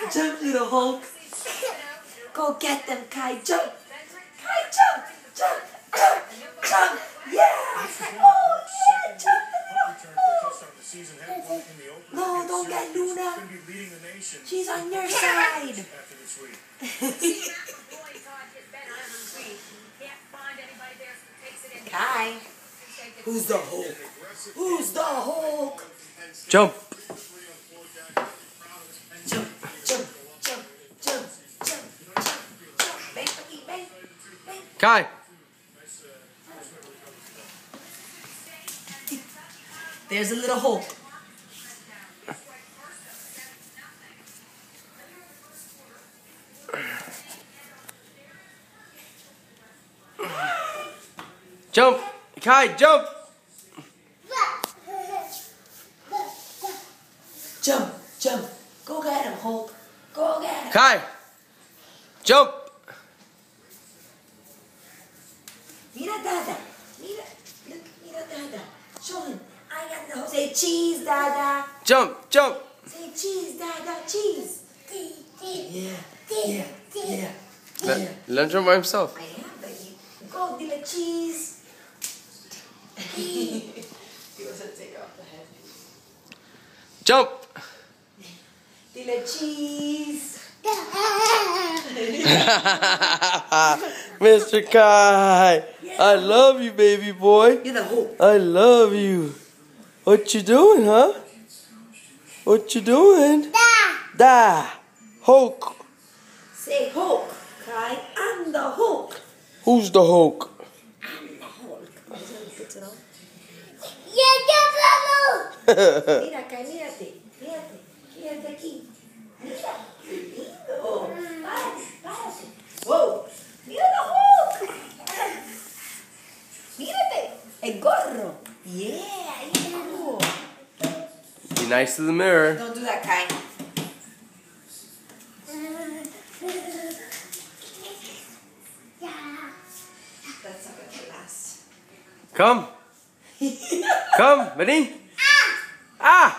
Jump, little Hulk. Go get them, Kai. Jump. Kai, jump. Jump. Jump. Jump. Yeah. Oh, yeah. Jump, little Hulk. No, don't get Luna. She's on your side. Kai. Who's the Hulk? Who's the Hulk? Jump. Jump, jump, jump, jump, jump, jump, jump. Bang, bang, bang. Kai. There's a little Hulk. Jump. Kai, jump. Jump, jump. Go get him, Hulk. Go get him. Kai. Jump. Mira, Dada. Mira, look, mira, Dada. Show him. I got the Hulk. Say cheese, Dada. Jump, jump. Say cheese, Dada. Cheese. Yeah, yeah, yeah. Learn him by himself. I am, baby. Go, Dilla, cheese. He wants to take off the head. Jump. Dilla, cheese. Mr. Kai, I love you, baby boy. You're the Hulk. I love you. What you doing, huh? What you doing? Da. Hulk. Say Hulk, Kai. I'm the Hulk. Who's the Hulk? I'm the Hulk. Mira, Mira, Kai, mírate. Mírate. Mírate aquí. Mira. Qué lindo. Párate, párate. Wow. Mira the Hulk. Mírate. El gorro. Yeah, yeah. Cool. Be nice to the mirror. Don't do that, Kai. That's not gonna last. Come. Come, ready? Ah!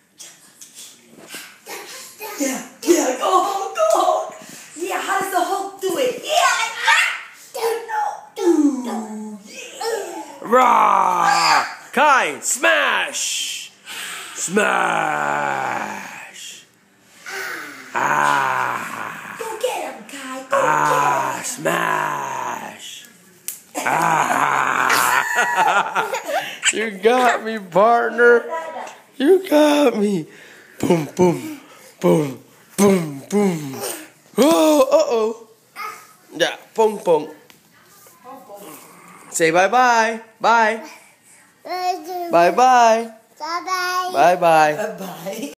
Yeah, yeah, go Hulk, go Hulk. Yeah, how does the Hulk do it? Yeah, like that. No. Yeah. Rah! Kai, smash! Smash! Ah! Go get him, Kai. Go Ah! get him. Smash! Ah! You got me, partner. You got me. Boom, boom, boom, boom, boom. Oh, uh-oh. Yeah, boom, boom. Say bye-bye. Bye. Bye-bye. Bye-bye. Bye-bye. Bye-bye.